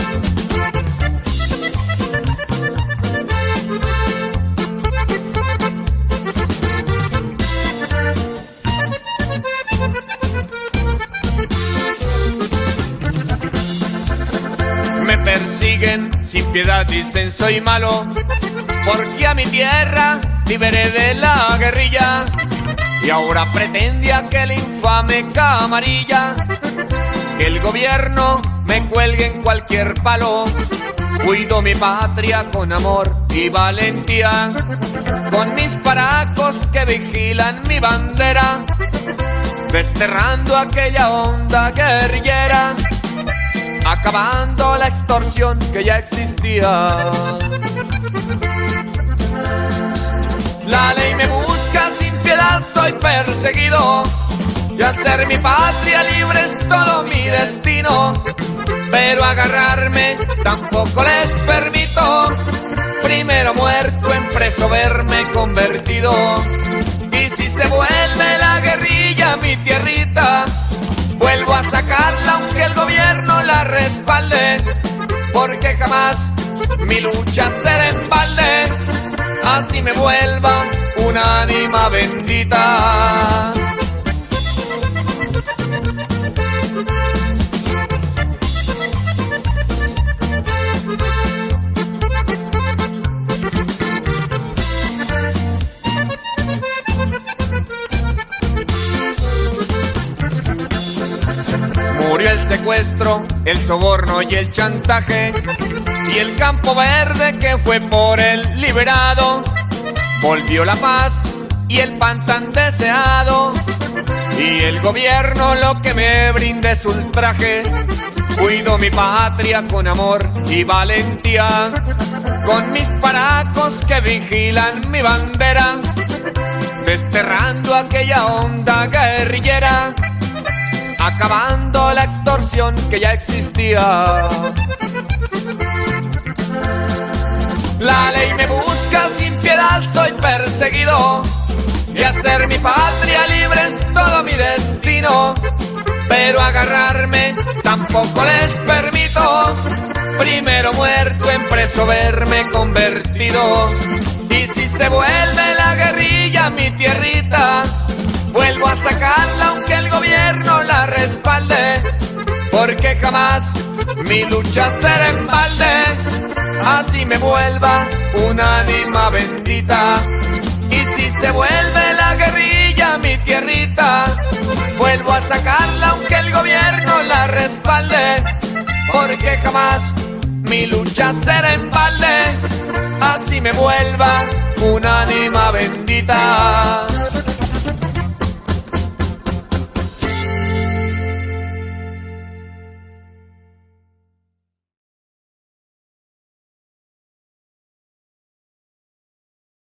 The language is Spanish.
Me persiguen sin piedad, dicen soy malo, porque a mi tierra liberé de la guerrilla. Y ahora pretende aquel infame camarilla que el gobierno me cuelgue en cualquier palo. Cuido mi patria con amor y valentía, con mis paracos que vigilan mi bandera, desterrando aquella onda guerrillera, acabando la extorsión que ya existía. La ley me busca sin piedad, soy perseguido, y hacer mi patria libre es todo mi destino. Pero agarrarme tampoco les permito, primero muerto en preso verme convertido. Y si se vuelve la guerrilla mi tierrita, vuelvo a sacarla aunque el gobierno la respalde, porque jamás mi lucha será en balde, así me vuelva una ánima bendita. Murió el secuestro, el soborno y el chantaje, y el campo verde que fue por él liberado. Volvió la paz y el pan tan deseado, y el gobierno lo que me brinda es ultraje. Cuido mi patria con amor y valentía, con mis paracos que vigilan mi bandera, desterrando aquella onda guerrillera, acabando la extorsión que ya existía. La ley me busca sin piedad, soy perseguido, y hacer mi patria libre es todo mi destino. Pero agarrarme tampoco les permito, primero muerto en preso verme convertido. Y si se vuelve la guerrilla mi tierrita, vuelvo a sacarla aunque el gobierno la respalde, porque jamás mi lucha será en balde, así me vuelva una ánima bendita. Y si se vuelve la guerrilla mi tierrita, vuelvo a sacarla aunque el gobierno la respalde, porque jamás mi lucha será en balde, así me vuelva una ánima bendita.